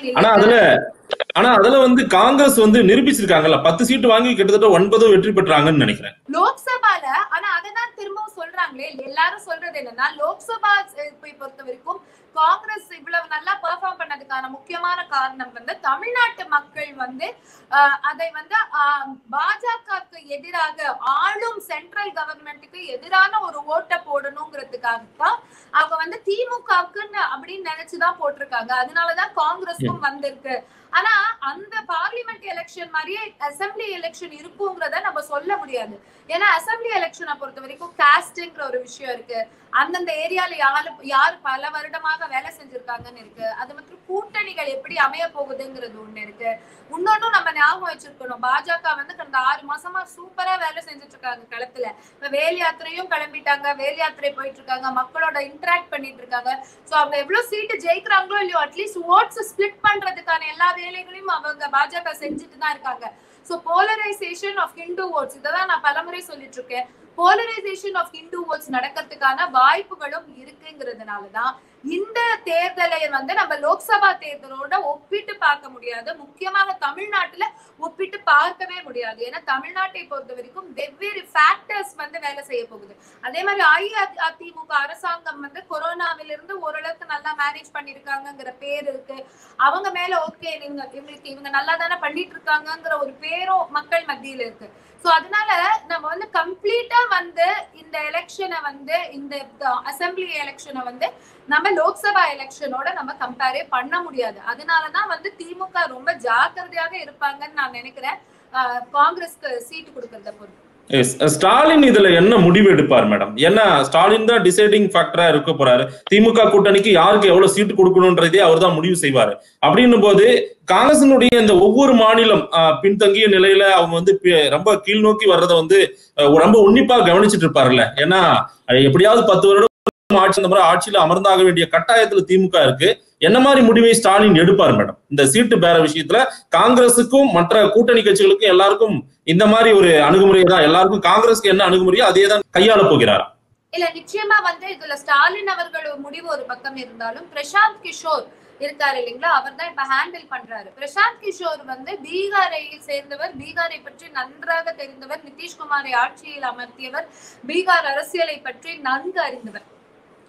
ஆனா அதுல வந்து காங்கிரஸ் வந்து நிரூபிச்சிருக்காங்கல்ல, பத்து சீட்டு வாங்கி கிட்டத்தட்ட ஒன்பது வெற்றி பெற்றாங்கன்னு நினைக்கிறேன் லோக்சபால. ஆனா அததான் திரும்பவும் சொல்றாங்களே, எல்லாரும் சொல்றது என்னன்னா லோக்சபா பொறுத்த வரைக்கும் காங்கிரஸ் இவ்வளவு நல்லா பெர்ஃபார்ம் பண்ணதுக்கான முக்கியமான காரணம் வந்து தமிழ்நாட்டு மக்கள் வந்து அதை வந்து பாஜகவுக்கு எதிராக ஆளும் சென்ட்ரல் கவர்மெண்ட்டுக்கு எதிரான ஒரு ஓட்டை போடணுங்கிறதுக்காக தான் அவங்க வந்து திமுகவுக்குன்னு அப்படின்னு நினைச்சுதான் போட்டிருக்காங்க. அதனாலதான் காங்கிரஸும் வந்திருக்கு. ஆனா அந்த பார்லிமெண்ட் எலெக்ஷன் மாதிரியே அசம்பிளி எலெக்ஷன் இருக்குங்கிறத நம்ம சொல்ல முடியாது. ஏன்னா அசம்பிளி எலெக்ஷனை பொறுத்த வரைக்கும் காஸ்ட்ங்கிற ஒரு விஷயம் இருக்கு, அந்தந்த ஏரியால யாரு யாரு பல வருடமாக வேலை செஞ்சிருக்காங்கன்னு இருக்கு, அது மற்றும் கூட்டணிகள் எப்படி அமைய போகுதுங்கிறது ஒண்ணு இருக்கு. இன்னொன்னும் நம்ம ஞாபகம் வச்சிருக்கணும், பாஜக வந்து கடந்த ஆறு மாசமா சூப்பரா வேலை செஞ்சுட்டு இருக்காங்க களத்துல. இப்ப வேல் யாத்திரையும் கிளம்பிட்டாங்க, வேல் யாத்திரை போயிட்டு இருக்காங்க, மக்களோட இன்டராக்ட் பண்ணிட்டு இருக்காங்க. சோ அவங்க எவ்வளவு சீட்டு ஜெயிக்கிறாங்களோ இல்லையோ அட்லீஸ்ட் ஓட்ஸ் ஸ்பிளிட் பண்றதுக்கான எல்லா வேலைகளையும் அவங்க பாஜக செஞ்சுட்டு தான் இருக்காங்க. So polarisation of Hindu votes, இதான் நான் பலமுறை சொல்லிட்டு இருக்கேன். போலரைசேஷன் ஆஃப் ஹிந்து ஓட்ஸ் நடக்கிறதுக்கான வாய்ப்புகளும் இருக்குங்கிறதுனாலதான் இந்த தேர்தலை வந்து நம்ம லோக்சபா தேர்தலோட ஒப்பிட்டு பார்க்க முடியாது. முக்கியமாக தமிழ்நாட்டுல ஒப்பிட்டு பார்க்கவே முடியாது. ஏன்னா தமிழ்நாட்டை பொறுத்த வரைக்கும் வெவ்வேறு ஃபேக்டர்ஸ் வந்து வேலை செய்ய போகுது. அதே மாதிரி அஇஅதிமுக அரசாங்கம் வந்து கொரோனாவிலிருந்து ஓரளவுக்கு நல்லா மேனேஜ் பண்ணிருக்காங்கிற பேர் இருக்கு. அவங்க மேல ஓகே நீங்க இவங்களுக்கு இவங்க நல்லா தானே பண்ணிட்டு இருக்காங்கிற ஒரு பேரும் மக்கள் மத்தியில இருக்கு. சோ அதனால நம்ம வந்து கம்ப்ளீட்டா வந்து இந்த எலெக்ஷனை வந்து இந்த அசம்பிளி எலெக்ஷனை வந்து நம்ம லோக்சபா எலெக்ஷனோட நம்ம கம்பேரே பண்ண முடியாது. அதனாலதான் வந்து திமுக ரொம்ப ஜாக்கிரதையாக இருப்பாங்கன்னு நான் நினைக்கிறேன் காங்கிரஸ்க்கு சீட்டு கொடுக்கறத பொறுத்து. ஸ்டாலின் இதுல என்ன முடிவு எடுப்பார் மேடம்? ஏன்னா ஸ்டாலின் தான் டிசைடிங் ஃபேக்டரா இருக்க போறாரு. திமுக கூட்டணிக்கு யாருக்கு எவ்வளவு சீட்டு கொடுக்கணும்ன்றதே அவர் தான் முடிவு செய்வாரு. அப்படின்னும் போது காங்கிரசினுடைய இந்த ஒவ்வொரு மாநிலம் பின்தங்கிய நிலையில அவங்க வந்து ரொம்ப கீழ் நோக்கி வர்றதை வந்து ரொம்ப உன்னிப்பா கவனிச்சுட்டு இருப்பாருல்ல. ஏன்னா எப்படியாவது பத்து வருடம் ஆட்சி இந்த முறை ஆட்சியில அமர்ந்தாக வேண்டிய கட்டாயத்துல திமுக இருக்கு. என்ன மாதிரி முடிவை ஸ்டாலின் எடுப்பார் மேடம் இந்த சீட்டு பேர விஷயத்துல? காங்கிரசுக்கும் மற்ற கூட்டணி கட்சிகளுக்கும் எல்லாருக்கும் இந்த மாதிரி ஒரு அணுகுமுறை தான், எல்லாருக்கும் காங்கிரஸ்க்கு என்ன அணுகுமுறையோ அதே தான் கையாள போகிறார். இல்ல நிச்சயமா வந்து இதுல ஸ்டாலின் அவர்கள் முடிவு ஒரு பக்கம் இருந்தாலும் பிரசாந்த் கிஷோர் இருக்காரு இல்லைங்களா, அவர் தான் இப்ப ஹேண்டில் பண்றாரு. பிரசாந்த் கிஷோர் வந்து பீகாரை சேர்ந்தவர், பீகாரை பற்றி நன்றாக தெரிந்தவர், நிதிஷ்குமாரை ஆட்சியில் அமர்த்தியவர், பீகார் அரசியலை பற்றி நன்கு அறிந்தவர்.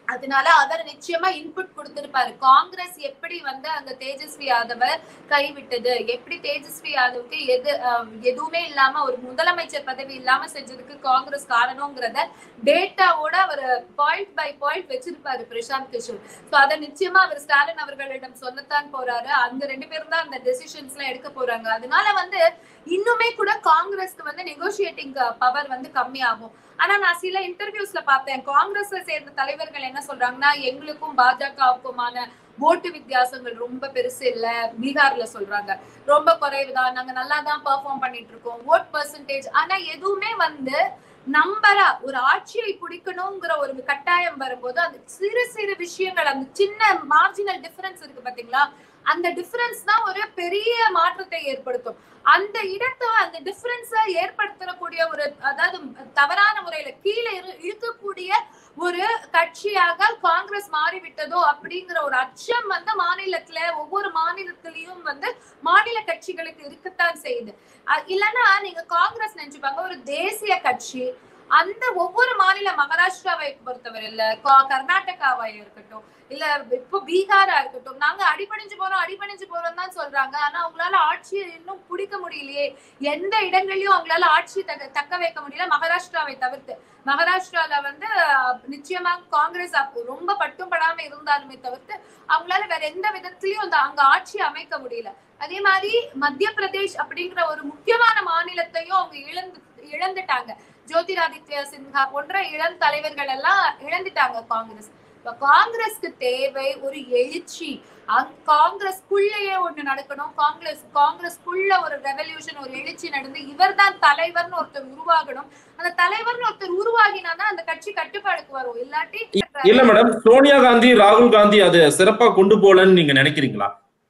அதனால அவர் நிச்சயமா இன்புட் கொடுத்திருப்பாரு. காங்கிரஸ் எப்படி வந்து அந்த தேஜஸ்வி யாதவை கைவிட்டது, எப்படி தேஜஸ்வி யாதவுக்கு எது எதுவுமே இல்லாம ஒரு முதலமைச்சர் பதவி இல்லாம செஞ்சதுக்கு காங்கிரஸ் காரணம்ங்கிறத டேட்டாவோட அவர் பாயிண்ட் பை பாயிண்ட் வச்சிருப்பாரு பிரசாந்த் கிஷோர். சோ அதை நிச்சயமா அவர் ஸ்டாலின் அவர்களிடம் சொல்லத்தான் போறாரு. அந்த ரெண்டு பேரும் தான் அந்த டெசிஷன்ஸ் எல்லாம் எடுக்க போறாங்க. அதனால வந்து இன்னுமே கூட காங்கிரஸ்க்கு வந்து நெகோசியேட்டிங் பவர் வந்து கம்மியாகும். ஆனா நான் சில இன்டர்வியூஸ்ல பார்த்தேன், காங்கிரஸ்ல சேர்ந்த தலைவர்கள் என்ன சொல்றாங்கன்னா, எங்களுக்கும் பாஜகவுக்குமான ஓட்டு வித்தியாசங்கள் ரொம்ப பெருசு இல்ல, பீகார்ல சொல்றாங்க ரொம்ப குறைவுதான், நாங்க நல்லா தான் பெர்ஃபார்ம் பண்ணிட்டு இருக்கோம் ஓட் பெர்சன்டேஜ். ஆனா எதுவுமே வந்து நம்பரா ஒரு ஆட்சியை பிடிக்கணுங்கிற ஒரு கட்டாயம் வரும்போது அந்த சிறு சிறு விஷயங்கள், அந்த சின்ன மார்ஜினல் டிஃபரன்ஸ் இருக்கு பாத்தீங்களா, அந்த டிஃபரன்ஸ் தான் ஒரு பெரிய மாற்றத்தை ஏற்படுத்தும். அந்த இடத்தை அந்த டிஃபரன்ஸ ஏற்படுத்தக்கூடிய ஒரு, அதாவது தவறான முறையில கீழே இழுக்கக்கூடிய ஒரு கட்சியாக காங்கிரஸ் மாறிவிட்டதோ அப்படிங்கிற ஒரு அச்சம் வந்து மாநிலத்துல ஒவ்வொரு மாநிலத்திலயும் வந்து மாநில கட்சிகளுக்கு இருக்கத்தான் செய்யுது. இல்லைன்னா நீங்க காங்கிரஸ் நினைச்சுப்பாங்க ஒரு தேசிய கட்சி, அந்த ஒவ்வொரு மாநில மகாராஷ்டிராவை பொறுத்தவரை இல்ல கர்நாடகாவா இருக்கட்டும் இல்ல இப்போ பீகாரா இருக்கட்டும், நாங்க அடிபணிஞ்சு போறோம் அடிபணிஞ்சு போறோம் தான் சொல்றாங்க. ஆனா அவங்களால ஆட்சியை இன்னும் பிடிக்க முடியலையே, எந்த இடங்களையும் அவங்களால ஆட்சி தக்க தக்க வைக்க முடியல மகாராஷ்டிராவை தவிர்த்து. மகாராஷ்டிரால வந்து நிச்சயமா காங்கிரஸ் ரொம்ப பட்டும் படாம இருந்தாலுமே தவிர்த்து அவங்களால வேற எந்த விதத்திலயும் அந்த அங்க ஆட்சி அமைக்க முடியல. அதே மாதிரி மத்திய பிரதேஷ் அப்படிங்கிற ஒரு முக்கியமான மாநிலத்தையும் அவங்க இழந்து இழந்துட்டாங்க. ஜோதிராதித்ய சின்ஹா போன்ற இளம் தலைவர்கள் எல்லாம் இழந்துட்டாங்க காங்கிரஸ். காங்கிரஸ்க்கு தேவை ஒரு எழுச்சி. காங்கிரஸ்குள்ளேயே ஒண்ணு நடக்கணும், காங்கிரஸ் காங்கிரஸ்குள்ள ஒரு ரெவல்யூஷன் ஒரு எழுச்சி நடந்து இவர் தான் தலைவர்னு ஒருத்தர் உருவாகணும். அந்த தலைவர்னு ஒருத்தர் உருவாகினாதான் அந்த கட்சி கட்டுப்பாடுக்கு வரும். இல்லாட்டி இல்ல மேடம், சோனியா காந்தி ராகுல் காந்தி அதை சிறப்பா கொண்டு போலன்னு நீங்க நினைக்கிறீங்களா?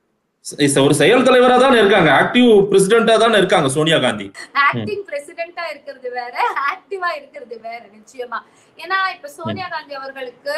ஒரு செயல் தலைவரா தான் இருக்காங்க, ஆக்டிவ் பிரசிடென்டா தான் இருக்காங்க சோனியா காந்தி. ஆக்டிங் பிரசிடென்டா இருக்கிறது வேற, ஆக்டிவா இருக்கிறது வேற நிச்சயமா. ஏன்னா இப்ப சோனியா காந்தி அவர்களுக்கு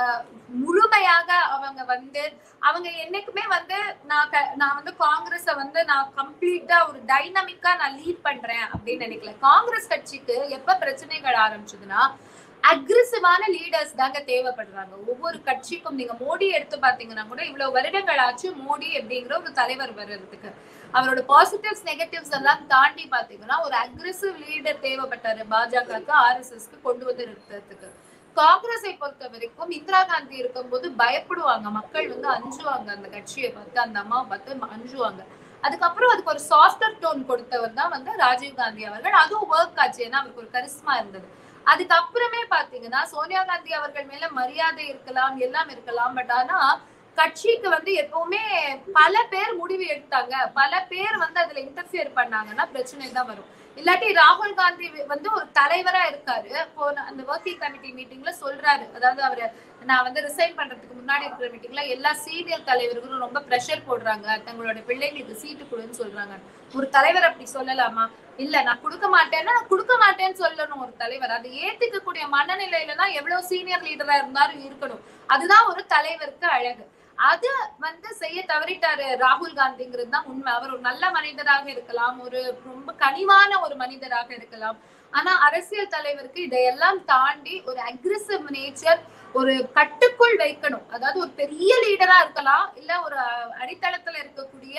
முழுமையாக அவங்க வந்து அவங்க என்னைக்குமே வந்து நான் நான் வந்து காங்கிரஸ வந்து நான் கம்ப்ளீட்டா ஒரு டைனமிக்கா நான் லீட் பண்றேன் அப்படின்னு நினைக்கல. காங்கிரஸ் கட்சிக்கு எப்ப பிரச்சனைகள் ஆரம்பிச்சதுன்னா அக்ரெசிவான லீடர்ஸ் தாங்க தேவைப்படுறாங்க ஒவ்வொரு கட்சிக்கும். நீங்க மோடி எடுத்து பாத்தீங்கன்னா கூட இவ்வளவு வருடங்கள் ஆச்சு மோடி அப்படிங்கிற ஒரு தலைவர் வர்றதுக்கு. அவரோட பாசிட்டிவ்ஸ் நெகட்டிவ்ஸ் எல்லாம் தாண்டி பாத்தீங்கன்னா ஒரு அக்ரெசிவ் லீடர் தேவைப்பட்டாரு பாஜகவுக்கு ஆர்எஸ்எஸ்க்கு கொண்டு வந்து நிறுத்துறதுக்கு. காங்கிரஸை பொறுத்த வரைக்கும் இந்திரா காந்தி இருக்கும் போது பயப்படுவாங்க மக்கள், வந்து அஞ்சுவாங்க அந்த கட்சியை பார்த்து, அந்த அம்மாவை பார்த்து அஞ்சுவாங்க. அதுக்கப்புறம் அதுக்கு ஒரு சாஃப்டர் டோன் கொடுத்தவர் தான் வந்து ராஜீவ் காந்தி அவர்கள். அதுவும் ஒர்க் ஆச்சு, ஏன்னா அவருக்கு ஒரு கரிஸ்மா இருந்தது. அதுக்கப்புறமே பாத்தீங்கன்னா சோனியா காந்தி அவர்கள் மேல மரியாதை இருக்கலாம் எல்லாம் இருக்கலாம், பட் ஆனா கட்சிக்கு வந்து எப்பவுமே பல பேர் முடிவு எடுத்தாங்க, பல பேர் வந்து அதுல இன்டர்ஃபியர் பண்ணாங்கன்னா பிரச்சனை தான் வரும். இல்லாட்டி ராகுல் காந்தி வந்து ஒரு தலைவரா இருக்காரு, போன அந்த ஒர்க்கிங் கமிட்டி மீட்டிங்ல சொல்றாரு, அதாவது அவரு நான் வந்து ரிசைன் பண்றதுக்கு முன்னாடி இருக்கிற மீட்டிங்ல எல்லா சீனியர் தலைவர்களும் ரொம்ப பிரஷர் போடுறாங்க, தங்களோட பிள்ளைங்களுக்கு சீட்டு கொடுன்னு சொல்றாங்க. ஒரு தலைவர் அப்படி சொல்லலாமா? இல்ல, நான் கொடுக்க மாட்டேன்னா நான் கொடுக்க மாட்டேன்னு சொல்லணும் ஒரு தலைவர். அதை ஏத்துக்க கூடிய மனநிலையில தான் எவ்வளவு சீனியர் லீடரா இருந்தாலும் இருக்கணும். அதுதான் ஒரு தலைவருக்கு அழகு. அது வந்து செய்ய தவறிட்டாரு ராகுல் காந்திங்கிறது தான் உண்மை. அவர் ஒரு நல்ல மனிதராக இருக்கலாம், ஒரு ரொம்ப கனிவான ஒரு மனிதராக இருக்கலாம், ஆனா அரசியல் தலைவருக்கு இதையெல்லாம் தாண்டி ஒரு அக்ரெசிவ் நேச்சர், ஒரு கட்டுக்குள் வைக்கணும். அதாவது ஒரு பெரிய லீடரா இருக்கலாம், இல்ல ஒரு அடித்தளத்துல இருக்கக்கூடிய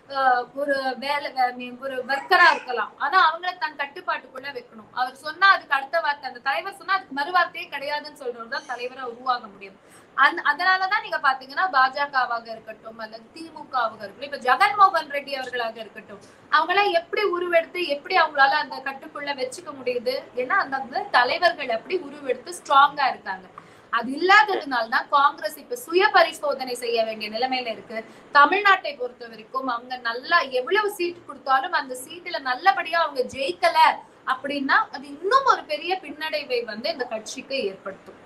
ஒரு வேலை ஒரு ஒர்க்கரா இருக்கலாம், ஆனா அவங்கள தன் கட்டுப்பாட்டுக்குள்ள வைக்கணும். அவர் சொன்னா அதுக்கு அடுத்த வார்த்தை, அந்த தலைவர் சொன்னா அதுக்கு மறுவார்த்தையே கிடையாதுன்னு சொல்றதுதான் தலைவரா உருவாக முடியும். அந் அதனாலதான் நீங்க பாத்தீங்கன்னா பாஜகவாக இருக்கட்டும் அல்லது திமுகவாக இருக்கட்டும், இப்ப ஜெகன்மோகன் ரெட்டி அவர்களாக இருக்கட்டும், அவங்க எல்லாம் எப்படி உருவெடுத்து எப்படி அவங்களால அந்த கட்டுக்குள்ள வச்சுக்க முடியுது? ஏன்னா அந்த தலைவர்கள் எப்படி உருவெடுத்து ஸ்ட்ராங்கா இருக்காங்க. அது இல்லாததுனால்தான் காங்கிரஸ் இப்ப சுய பரிசோதனை செய்ய வேண்டிய நிலைமையில இருக்கு. தமிழ்நாட்டை பொறுத்த வரைக்கும் அவங்க நல்லா எவ்வளவு சீட் கொடுத்தாலும் அந்த சீட்டுல நல்லபடியா அவங்க ஜெயிக்கல அப்படின்னா அது இன்னும் ஒரு பெரிய பின்னடைவை வந்து இந்த கட்சிக்கு ஏற்படுத்தும்.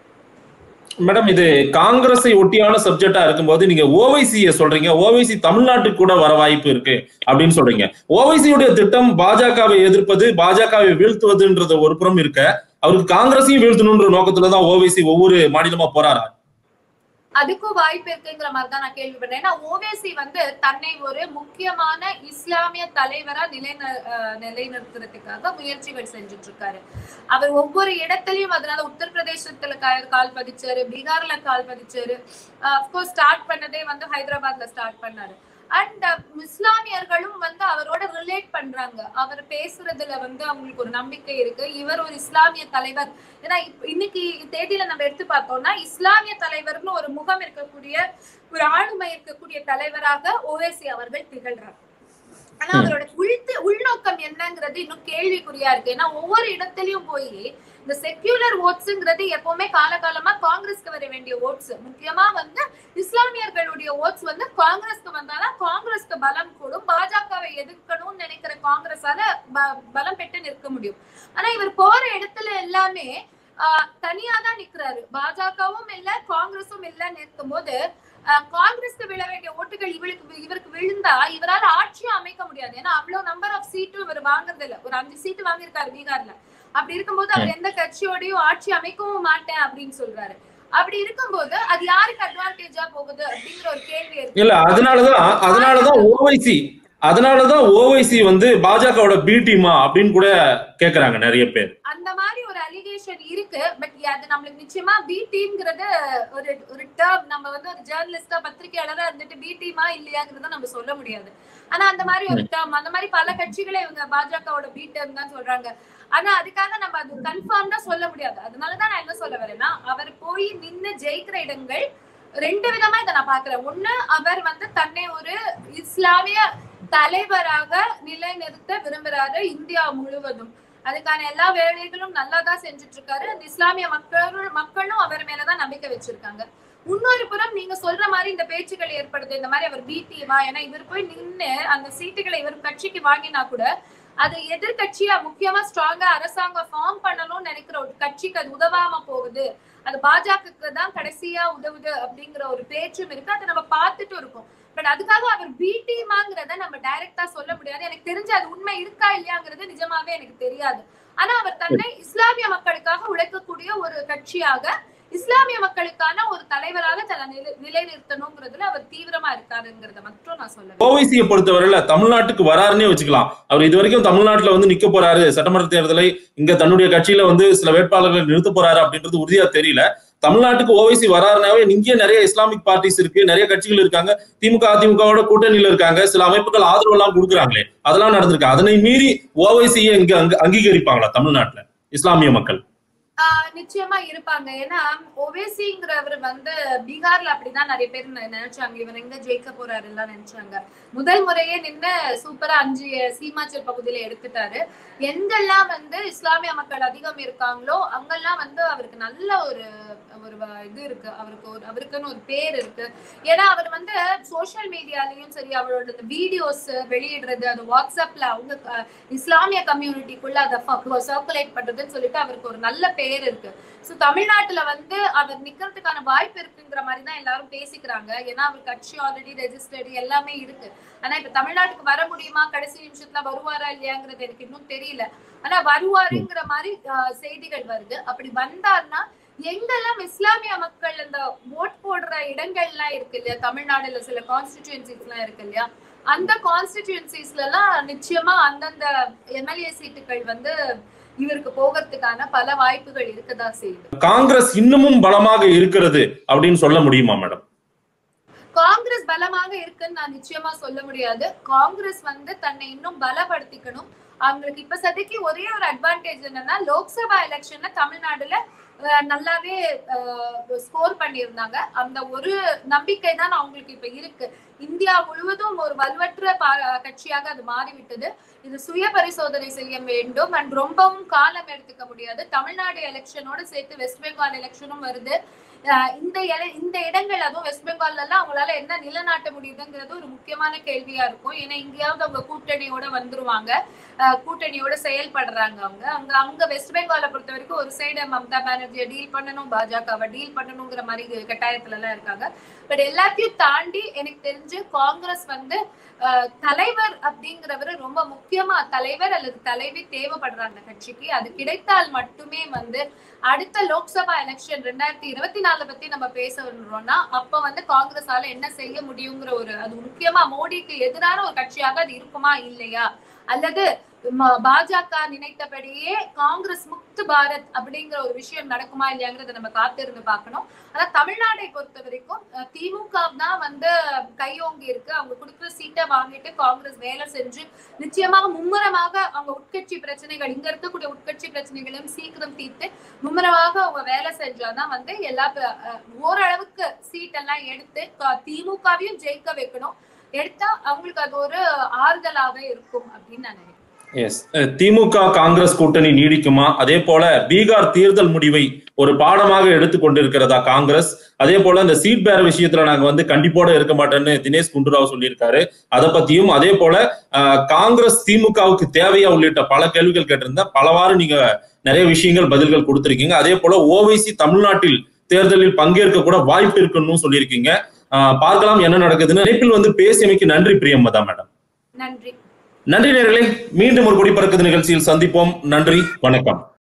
மேடம், இது காங்கிரஸை ஒட்டியான சப்ஜெக்டா இருக்கும்போது நீங்க ஓவைசியை சொல்றீங்க, ஓவைசி தமிழ்நாட்டுக்கு கூட வர வாய்ப்பு இருக்கு அப்படின்னு சொல்றீங்க. ஓவைசியுடைய திட்டம் பாஜகவை எதிர்ப்பது, பாஜகவை வீழ்த்துவதுன்றது ஒரு புறம் இருக்க, அவருக்கு காங்கிரஸையும் வீழ்த்தணும்ன்ற நோக்கத்துலதான் ஓவைசி ஒவ்வொரு மாநிலமா போறாரா? அதுக்கும் வாய்ப்பு இருக்குங்கிற மாதிரி தான் நான் கேள்விப்பட்டேன். ஏன்னா ஓவைசி வந்து தன்னை ஒரு முக்கியமான இஸ்லாமிய தலைவரா நிலை நிலைநிறுத்துறதுக்காக முயற்சிகள் செஞ்சுட்டு இருக்காரு. அவர் ஒவ்வொரு இடத்துலயும் அதனால உத்தரப்பிரதேசத்துல கால் பதிச்சாரு, பீகார்ல கால் பதிச்சாரு, அப்கோர்ஸ் ஸ்டார்ட் பண்ணதே வந்து ஹைதராபாத்ல ஸ்டார்ட் பண்ணாரு. அண்ட் இஸ்லாமியர்களும் வந்து அவரோட ரிலேட் பண்றாங்க. அவர் பேசுறதுல வந்து அவங்களுக்கு ஒரு நம்பிக்கை இருக்கு, இவர் ஒரு இஸ்லாமிய தலைவர். ஏன்னா இன்னைக்கு தேதியில நம்ம எடுத்து பார்த்தோம்னா இஸ்லாமிய தலைவர்னு ஒரு முகம் இருக்கக்கூடிய ஒரு ஆளுமை இருக்கக்கூடிய தலைவராக ஓவைசி அவர்கள் திகழ்றார். ஆனா அவரோட உள்த்து உள்நோக்கம் என்னங்கிறது இன்னும் கேள்விக்குறியா இருக்கு. ஏன்னா ஒவ்வொரு இடத்துலயும் போய் இந்த செக்யூலர் ஓட்ஸ்ங்கிறது எப்பவுமே காலகாலமா காங்கிரஸ்க்கு வர வேண்டிய ஓட்ஸ், முக்கியமா வந்து இஸ்லாமியர்களுடைய ஓட்ஸ் வந்து காங்கிரஸ்க்கு வந்தாலும் காங்கிரஸ்க்கு பலம் கூடும், பாஜகவை எதிர்க்கணும்னு நினைக்கிற காங்கிரஸால பலம் பெற்று நிற்க முடியும். ஆனா இவர் போற இடத்துல எல்லாமே ஆஹ் தனியா தான் நிக்கிறாரு. பாஜகவும் இல்ல காங்கிரஸும் இல்லன்னு இருக்கும் போது காங்கிரஸ்க்கு விழ வேண்டிய ஓட்டுகள் இவருக்கு இவருக்கு விழுந்தா இவரால் ஆட்சியும் அமைக்க முடியாது. ஏன்னா அவ்வளவு நம்பர் ஆஃப் சீட்டும் இவர் வாங்குறது இல்ல. ஒரு அஞ்சு சீட்டு வாங்கியிருக்காரு பீகார்ல. அப்படி இருக்கும்போது அவர் எந்த கட்சியோடையும் ஆட்சி அமைக்கவும் மாட்டேன் அப்படின்னு சொல்றாரு. அப்படி இருக்கும்போது அது யாருக்கு அட்வான்டேஜா போகுது அப்படிங்கிற ஒரு கேள்வி இருக்கு. இல்ல அதனாலதான் அதனாலதான் ஓவைசி அதனாலதான் ஓவைசி வந்து பாஜகவோட பி டீமா அப்படின்னு கூட கேக்குறாங்க நிறைய பேர். அந்த மாதிரி ஒரு அலிகேஷன் இருக்கு. பட் அது நம்மளுக்கு நிச்சயமா பி டீம்ங்கிறது ஒரு ஒரு டேர்ம். நம்ம வந்து ஒரு ஜேர்னலிஸ்டா பத்திரிகையாளரா இருந்துட்டு பி டீமா இல்லையாங்கிறத நம்ம சொல்ல முடியாது. ஆனா அந்த மாதிரி ஒரு டேர்ம், அந்த மாதிரி பல கட்சிகளை இவங்க பாஜகவோட பி டேர்ம் தான் சொல்றாங்க. ஆனா அதுக்காக நம்ம அது கன்ஃபார்ம் தான் சொல்ல முடியாது. அதனாலதான் நான் என்ன சொல்ல வரேன்னா அவர் போய் நின்று ஜெயிக்கிற இடங்கள் ரெண்டு விதமா இதை நான் பாக்குறேன். ஒண்ணு, அவர் வந்து தன்னை ஒரு இஸ்லாமிய தலைவராக நிலைநிறுத்த விரும்புறாரு இந்தியா முழுவதும். அதுக்கான எல்லா வேலைகளும் நல்லாதான் செஞ்சுட்டு இருக்காரு. அந்த இஸ்லாமிய மக்களும் மக்களும் அவர் மேலதான் நம்பிக்கை வச்சிருக்காங்க. இன்னொரு புறம் நீங்க சொல்ற மாதிரி இந்த பேச்சுக்கள் ஏற்படுது, இந்த மாதிரி அவர் பிடிவா, ஏன்னா இவர் போய் நின்று அந்த சீட்டுகளை இவர் கட்சிக்கு வாங்கினா கூட அது எதிர்கட்சியா முக்கியமா ஸ்ட்ராங்கா அரசாங்கம் ஃபார்ம் பண்ணணும்னு நினைக்கிற ஒரு கட்சிக்கு அது உதவாம போகுது, அது பாஜகவுக்கு தான் கடைசியா உதவுது அப்படிங்கிற ஒரு பேச்சும் இருக்கு. அதை நம்ம பார்த்துட்டு இருக்கோம். பட் அதுக்காக அவர் பி டீமாங்கிறத நம்ம டைரக்டா சொல்ல முடியாது. எனக்கு தெரிஞ்சு அது உண்மை இருக்கா இல்லையாங்கிறது நிஜமாவே எனக்கு தெரியாது. ஆனா அவர் தன்னை இஸ்லாமிய மக்களுக்காக உழைக்கக்கூடிய ஒரு கட்சியாக, இஸ்லாமிய மக்களுக்கான ஒரு தலைவராக தன்னை நிலைநிறுத்தணுங்கிறதுல அவர் தீவிரமா இருக்காருங்கிறத மட்டும் நான் சொல்லுவேன். ஓவைசியை பொறுத்தவரையில தமிழ்நாட்டுக்கு வராருன்னே வச்சுக்கலாம். அவர் இது வரைக்கும் தமிழ்நாட்டுல வந்து நிக்க போறாரு, சட்டமன்ற தேர்தலை இங்க தன்னுடைய கட்சியில வந்து சில வேட்பாளர்களை நிறுத்த போறாரு அப்படின்றது உறுதியா தெரியல. தமிழ்நாட்டுக்கு ஓவைசி வராருனாவே இங்கே நிறைய இஸ்லாமிக் பார்ட்டிஸ் இருக்கு, நிறைய கட்சிகள் இருக்காங்க, திமுக அதிமுகவோட கூட்டணியில இருக்காங்க, சில அமைப்புகள் ஆதரவு எல்லாம் கொடுக்குறாங்களே, அதெல்லாம் நடந்திருக்கு. அதனை மீறி ஓவைசியை இங்க அங்கீகரிப்பாங்களா தமிழ்நாட்டுல இஸ்லாமிய மக்கள்? நிச்சயமா இருப்பாங்க. ஏன்னா ஓவைசிங்கிறவர் வந்து பீகார்ல அப்படிதான் நிறைய பேர் நினைச்சாங்க, இவர் எங்க ஜெயிக்க போறாரு எல்லாம் நினைச்சாங்க. முதல் முறையே நின்று சூப்பரா அஞ்சு சீமாச்சல் பகுதியில எடுத்துட்டாரு. எங்கெல்லாம் வந்து இஸ்லாமிய மக்கள் அதிகம் இருக்காங்களோ அங்கெல்லாம் வந்து அவருக்கு நல்ல ஒரு ஒரு இது இருக்கு, அவருக்கு ஒரு அவருக்குன்னு ஒரு பேர் இருக்கு. ஏன்னா அவர் வந்து சோசியல் மீடியாலயும் சரி அவரோட வீடியோஸ் வெளியிடுறது, அது வாட்ஸ்அப்ல அவங்க இஸ்லாமிய கம்யூனிட்டிக்குள்ள அதை சர்க்குலேட் பண்றதுன்னு சொல்லிட்டு அவருக்கு ஒரு நல்ல பேர் இருக்கு. சோ தமிழ்நாட்டுல வந்து அவர் நிக்கிறதுக்கான வாய்ப்பு இருக்குங்கிற மாதிரி தான் எல்லாரும் பேசிக்கிறாங்க. ஏன்னா அவர் கட்சி ஆல்ரெடி ரெஜிஸ்டர்டு எல்லாமே இருக்கு. ஆனா இப்ப தமிழ்நாட்டுக்கு வர முடியுமா, கடைசி நிமிஷத்துல வருவாரா இல்லையாங்கிறது எனக்கு இன்னும் தெரியல. ஆனா வருவாருங்கிற மாதிரி செய்திகள் வருது. அப்படி வந்தார்னா எங்கெல்லாம் இஸ்லாமிய மக்கள் இந்த ஓட் போடுற இடங்கள்லாம் இருக்கு இல்லையா, தமிழ்நாடுல சில கான்ஸ்டிடியூன்சிஸ் எல்லாம் இருக்கு இல்லையா, அந்த கான்ஸ்டிடியூன்சிஸ்ல எல்லாம் நிச்சயமா அந்தந்த எம்எல்ஏ சீட்டுகள் வந்து இவருக்கு போகிறதுக்கான பல வாய்ப்புகள் இருக்கதான் செய்யுது. காங்கிரஸ் இன்னமும் பலமாக இருக்கிறது அப்படின்னு சொல்ல முடியுமா மேடம்? காங்கிரஸ் பலமாக இருக்குன்னு நான் நிச்சயமா சொல்ல முடியாது. காங்கிரஸ் வந்து தன்னை இன்னும் பலப்படுத்திக்கணும். அவங்களுக்கு இப்ப சதைக்கு ஒரே ஒரு அட்வான்டேஜ் என்னன்னா, லோக்சபா எலெக்ஷன்ல தமிழ்நாடுல நல்லாவே ஸ்கோர் பண்ணியிருந்தாங்க. அந்த ஒரு நம்பிக்கை தான் அவங்களுக்கு இப்ப இருக்கு. இந்தியா முழுவதும் ஒரு வலுவற்ற கட்சியாக அது மாறிவிட்டது. இது சுய பரிசோதனை செய்ய வேண்டும் அண்ட் ரொம்பவும் காலம் எடுத்துக்க முடியாது. தமிழ்நாடு எலெக்ஷனோட சேர்த்து வெஸ்ட் பெங்கால் எலெக்ஷனும் வருது. இந்த இந்த இடங்கள் அதுவும் வெஸ்ட் பெங்கால்ல எல்லாம் அவங்களால என்ன நிலநாட்ட முடியுதுங்கிறது ஒரு முக்கியமான கேள்வியா இருக்கும். ஏன்னா இங்கேயாவது அவங்க கூட்டணியோட வந்துருவாங்க, கூட்டணியோட செயல்படுறாங்க. அவங்க அங்க அங்க வெஸ்ட் பெங்காலை பொறுத்த வரைக்கும் ஒரு சைடு மம்தா பானர்ஜி பானர்ஜியை டீல் பண்ணணும், பாஜகவை டீல் பண்ணணுங்கிற மாதிரி கட்டாயத்துல எல்லாம் இருக்காங்க. பட் எல்லாத்தையும் தாண்டி எனக்கு தெரிஞ்சு காங்கிரஸ் வந்து தலைவர் அப்படிங்கிறவரு ரொம்ப முக்கியமா தலைவர் அல்லது தலைவி தேவைப்படுறாங்க அந்த கட்சிக்கு. அது கிடைத்தால் மட்டுமே வந்து அடுத்த லோக்சபா எலெக்ஷன் ரெண்டாயிரத்தி இருபத்தி நாலு பத்தி நம்ம பேச வரும்னா அப்ப வந்து காங்கிரஸால என்ன செய்ய முடியுங்கிற ஒரு, அது முக்கியமா மோடிக்கு எதிரான ஒரு கட்சியாக அது இருக்குமா இல்லையா, அல்லது பாஜக நினைத்தபடியே காங்கிரஸ் முக்து பாரத் அப்படிங்கிற ஒரு விஷயம் நடக்குமா இல்லையாங்கிறத நம்ம காத்திருந்து பார்க்கணும். ஆனா தமிழ்நாட்டை பொறுத்த வரைக்கும் திமுக தான் வந்து கையோங்கி இருக்கு. அவங்க கொடுக்குற சீட்டை வாங்கிட்டு காங்கிரஸ் வேலை செஞ்சு நிச்சயமாக மும்முரமாக அவங்க உட்கட்சி பிரச்சனைகள், இங்க இருக்கக்கூடிய உட்கட்சி பிரச்சனைகளையும் சீக்கிரம் தீர்த்து மும்முரமாக அவங்க வேலை செஞ்சாதான் வந்து எல்லா ஓரளவுக்கு சீட்டெல்லாம் எடுத்து திமுகவையும் ஜெயிக்க வைக்கணும். எடுத்தா அவங்களுக்கு அது ஒரு ஆறுதலாக இருக்கும் அப்படின்னு நான் நினைக்கிறேன். எஸ், திமுக காங்கிரஸ் கூட்டணி நீடிக்குமா? அதே போல பீகார் தேர்தல் முடிவை ஒரு பாடமாக எடுத்துக்கொண்டிருக்கிறதா காங்கிரஸ்? அதே போல இந்த சீட் பேர விஷயத்துல நாங்க வந்து கண்டிப்போட இருக்க மாட்டோம்னு தினேஷ் குண்டுராவ் சொல்லியிருக்காரு. அதை பத்தியும், அதே போல காங்கிரஸ் திமுகவுக்கு தேவையா உள்ளிட்ட பல கேள்விகள் கேட்டிருந்தா பலவாறு நீங்க நிறைய விஷயங்கள் பதில்கள் கொடுத்திருக்கீங்க. அதே போல ஓவைசி தமிழ்நாட்டில் தேர்தலில் பங்கேற்க கூட வாய்ப்பு இருக்குன்னு சொல்லியிருக்கீங்க. ஆஹ் பார்க்கலாம் என்ன நடக்குதுன்னு. இணைப்பில் வந்து பேசியமைக்கு நன்றி பிரியம்பதா மேடம். நன்றி. நன்றி நேயர்களே, மீண்டும் ஒரு கொடி பறக்குது நிகழ்ச்சியில் சந்திப்போம். நன்றி, வணக்கம்.